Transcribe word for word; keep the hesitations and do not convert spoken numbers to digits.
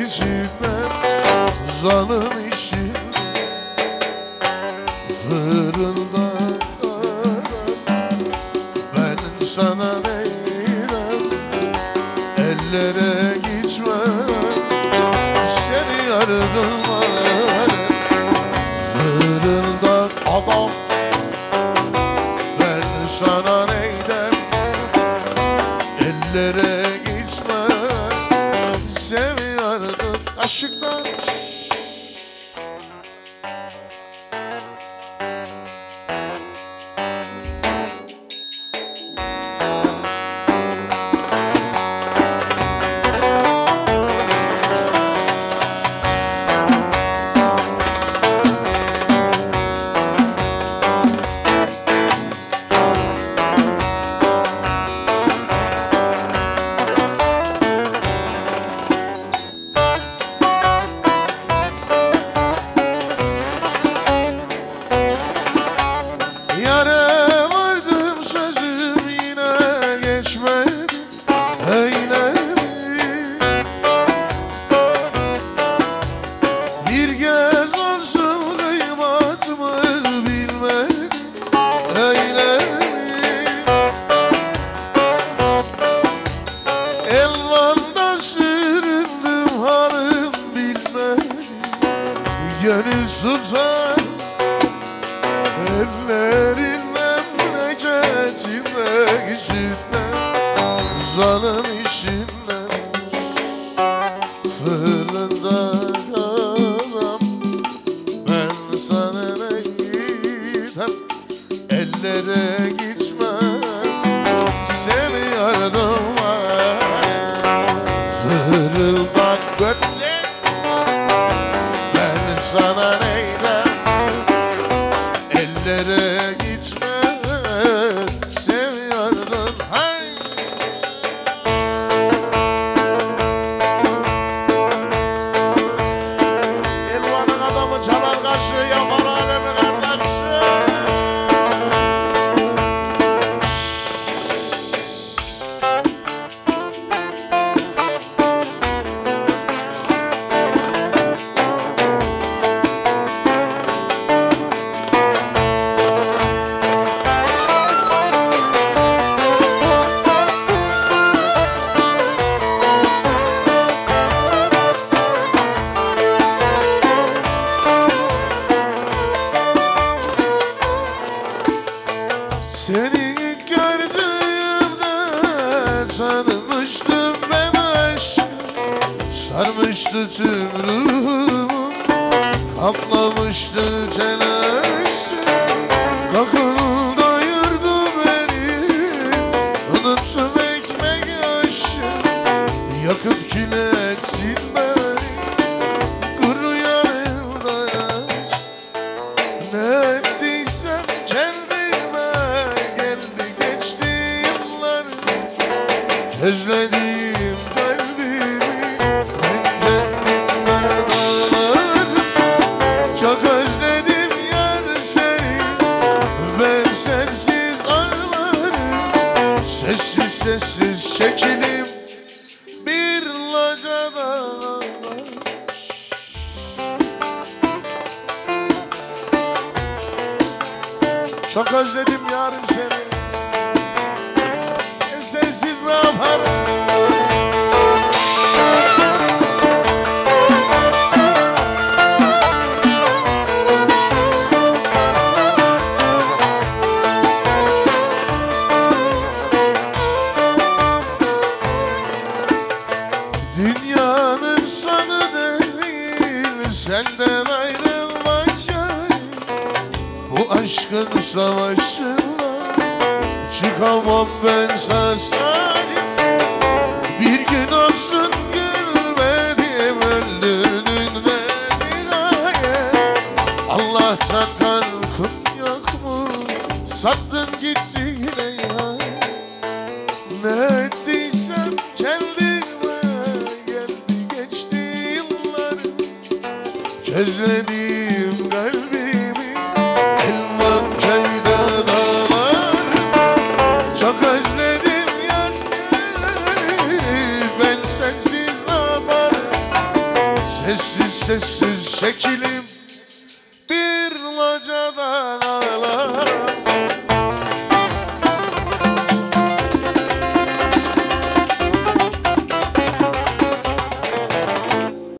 içinden, zalim işin fırında. Ben sana neylem, ellere gitmem, seni yardıma fırıldak adam. Ben sana neydem, ellere gitmem, seni yardım aşıktan. Gönül sultan, ellerin memleketinde, işinden, zalim işinden, fırında adam. Ben sana neydem, ellere gitmem, seni yardıma fırıldak götle. Sana neydem, ellere gitme, seviyordun hay. Elvanın adamı çalar kaşı, yapar alemi kardeşi. Seni gördüğümde tanımıştım ben aşkı, sarmıştı tüm ruhumu, kaplamıştı telaşı. Kakıl doyurdu beni, unuttum ekmek aşı, yakıp kül etsin beni, kuruyan eldaş. Ne ettiysem kendime geldi geçti yıllar, özlediğim kalbimi ben kendime bağladım. Çok özledim yar seni, ben sensiz ağlarım, sessiz sessiz çekilim bir lacada. Çok özledim yarım seni, e sensiz ne yaparım? Dünyanın sonu değil, senden ayrılmak yani. Bu aşkın savaşına çıkamam ben sağ salim. Bir gün olsun gülmedim, öldürdün beni gaye. Allah'tan korkun yok mu, sattın gittin ya. Ne ettiysem kendime geldi geçti yıllar, özlediğim kalbimi elman köyde dağlar. Çok özledim yar seni, ben sensiz ne yaparım? sessiz şekilim